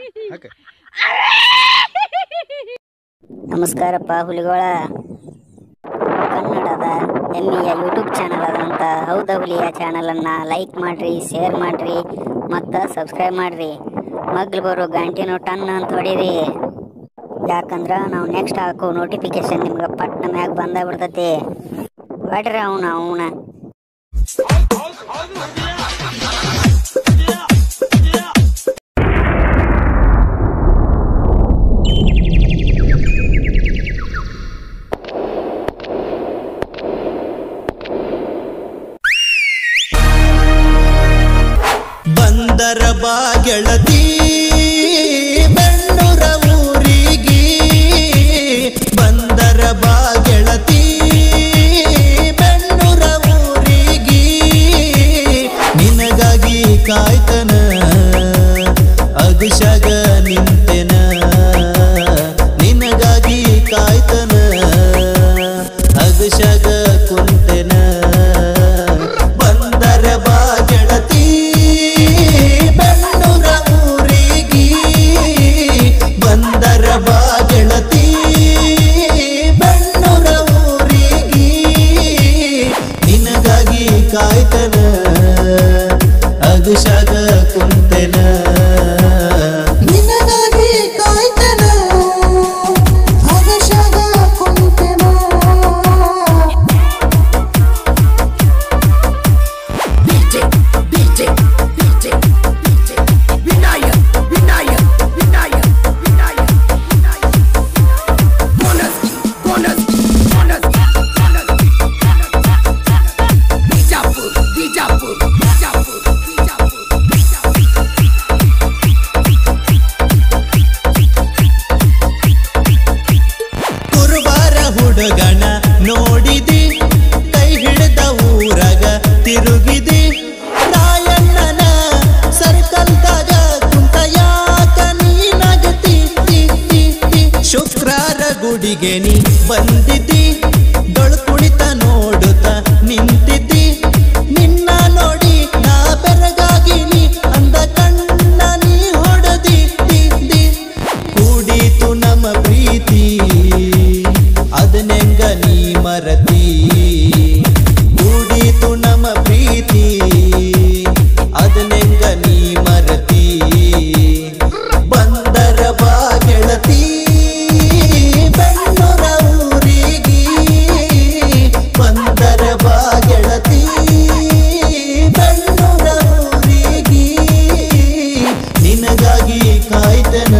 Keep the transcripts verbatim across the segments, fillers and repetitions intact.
ನಮಸ್ಕಾರಪ್ಪ ಹುಲಿಗೋಳ. ಕನ್ನಡದ ಹೆಮ್ಮೆಯ YouTube channel ಆದಂಥ ಹೌದ ಹುಲಿಯ ಚಾನಲನ್ನು ಲೈಕ್ ಮಾಡಿರಿ, ಶೇರ್ ಮಾಡಿರಿ ಮತ್ತು ಸಬ್ಸ್ಕ್ರೈಬ್ ಮಾಡಿರಿ. ಮಗ್ಲು ಬರೋ ಗಂಟೆನೂ ಟನ್ ಅಂತ ಹೊಡೀರಿ. ಯಾಕಂದ್ರೆ ನಾವು ನೆಕ್ಸ್ಟ್ ಹಾಕೋ ನೋಟಿಫಿಕೇಶನ್ ನಿಮ್ಗೆ ಪಟ್ನ ಮ್ಯಾಗ ಬಂದ ಬಿಡ್ತೈತಿ. ಹೊಡ್ರಿ ಅವನ ಅವನ ಬಂದರ ಬಾ ಗೆಳತಿ ಬೆಣ್ಣೂರ ಊರಿಗೆ, ಬಂದರ ಬಾ ಗೆಳತಿ ಬೆಣ್ಣೂರ ಊರಿಗೆ, ನಿನಗಾಗಿ ಕಾಯ್ತನ ಅಗಶಗ ನಿಂತೆನ, ನಿನಗಾಗಿ ಕಾಯ್ತನ ಅಗಶಗ ಕುಂತೆನ. ಬಂದರ ಬಾ ಗೆಳತಿ ಬೆಣ್ಣೂರ ಊರಿಗೆ, ಬಂದರ ಬಾ ಗೆಳತಿ ಬೆಣ್ಣೂರ ಊರಿಗೆ, ನಿನಗಾಗಿ ಕಾಯ್ತನ ಅಗಶಗ ಕುಂತೆನ, ನಿನಗಾಗಿ ಕಾಯ್ತನ ಅಗಶಗ ಕುಂತೆನ. ಕುರುಬಾರ ಹುಡುಗನ ನೋಡಿದಿ, ಕೈ ಹಿಡಿದ ಊರಾಗ ತಿರುಗಿದಿ, ರಾಯಣ್ಣನ ಸರ್ಕಲ್ದಾಗ ಕುಂತ ಯಾಕ ನೀನಾಗತಿ, ಶುಕ್ರಾರ ಗುಡಿಗೆ ನೀ ಬಂದಿದ್ದಿ, ಡೊಳ್ ಕುಳಿತ ನೋಡುತ್ತ ನಿಂತಿದ್ದಿ, ನಿನ್ನ ನೋಡಿ ನಾ ಬೆರಗಾಗಿನಿ ಅಂದ ಕಣ್ಣ ನೀ ಹೊಡೆದಿದ್ದಿ. ಕೂಡಿತು ನಮ್ಮ ಪ್ರೀತಿ ಅದನೆಂಗ ನೀ ಮರತಿ, ಕೂಡಿತು ನಮ್ಮ ಪ್ರೀತಿ ಅದನೆಂಗ ನೀ ಮರತಿ. ಬಂದರ ಬಾ ಗೆಳತಿ ಬೆಣ್ಣೂರ ಊರಿಗೆ, ಬಂದರ ಬಾ ಗೆಳತಿ ಬೆಣ್ಣೂರ ಊರಿಗೆ, ನಿನಗಾಗಿ ಕಾಯ್ತನ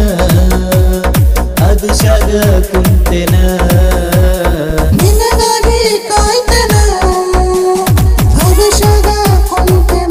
ಅಗಶಗ ಕುಂತೆನ, ನಿನಗಾಗಿ ಕಾಯ್ತನ ಅಗಶಗ ಕುಂತೆನ.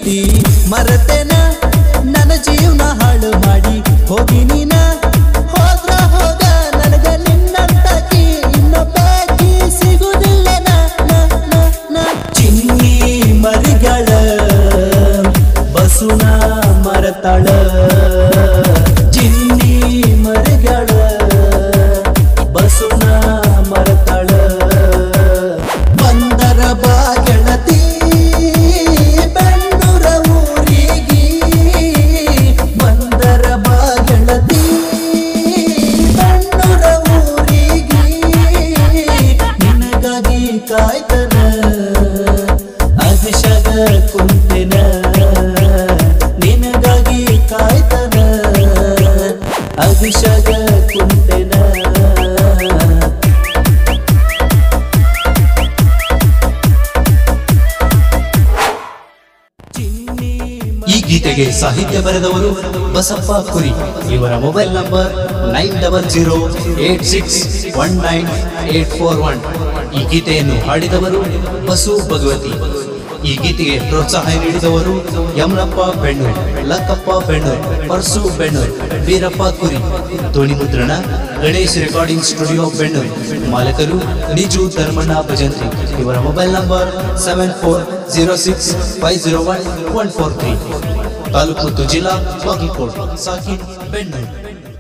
ಪ್ರೀತಿ ಮರತೆನ ನನ್ನ ಜೀವನ ಹಾಳು ಮಾಡಿ ಹೋಗಿ ನೀನ ಹೋದ್ರ ಹೋಗ ನನಗ ನಿನ್ನಂತಕಿ ಇನ್ನೊಬ್ಬಾಕಿ ಸಿಗುದಿಲ್ಲ ನ ನ ನ ನ ಚಿನ್ನಿ ಮರಿಗಳ ಬಸುನ ಮರತಾಳ ಚಿನ್ನಿ ಮರಿಗಳ ಬಸುನ ಮರತಾಳ ಬಂದರ ಬಾ ಗೆಳತಿ ಬೆಣ್ಣೂರ ಊರಿಗೆ ಬಂದರ ಬಾ ಗೆಳತಿ ಬೆಣ್ಣೂರ ಊರಿಗೆ ನಿನಗಾಗಿ ಕಾಯ್ತನ ಅಭಿಷೇಕ ಕುಂತೆನ ನಿನಗಾಗಿ ಕಾಯ್ತನ ಅಭಿಷೇಕ ಕುಂತೆನ ಈ ಗೀತೆಗೆ ಸಾಹಿತ್ಯ ಬರೆದವರು ಬಸಪ್ಪ ಕುರಿ. ಇವರ mobile number nine double zero eight six one nine eight four one. ಈ ಗೀತೆಯನ್ನು ಹಾಡಿದವರು ಬಸು ಭಗವತಿ. ಈ ಗೀತೆಗೆ ಪ್ರೋತ್ಸಾಹ ನೀಡಿದವರು ಯಮನಪ್ಪ ಬೆಣ್ಣೂರ್, ಲಕ್ಕಪ್ಪ ಬೆಣ್ಣೂರ್, ಪರ್ಸು ಬೆಣ್ಣೂರ್, ವೀರಪ್ಪ ಕುರಿ. ಧ್ವನಿ ಮುದ್ರಣ ಗಣೇಶ್ ರೆಕಾರ್ಡಿಂಗ್ ಸ್ಟುಡಿಯೋ ಬೆಣ್ಣೂರ್. ಮಾಲಕರು ನಿಜು ಧರ್ಮಣ್ಣ ಭಜಂತ್ರಿ. ಇವರ mobile number seven four zero six five zero one one four three. ತಾಲೂಕು ಮತ್ತು ಜಿಲ್ಲಾ ಬಾಗಲಕೋಟ್. ಸಾಕಿನ್ ಬೆಣ್ಣೂರ್.